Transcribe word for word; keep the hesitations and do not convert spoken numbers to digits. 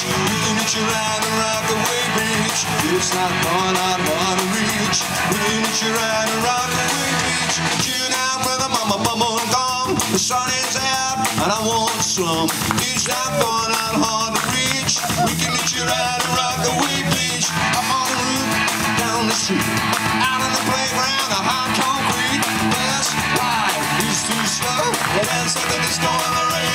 We can meet you right on Rockaway Beach. It's not far, not far to reach. We can meet you right on Rockaway Beach. Chill out with a mama, bubble gum. The sun is out and I want some. It's not far, not hard to reach. We can meet you right on Rockaway Beach. Up on the roof, down the street, out on the playground, the hot concrete. This life is too slow. And then something is going on.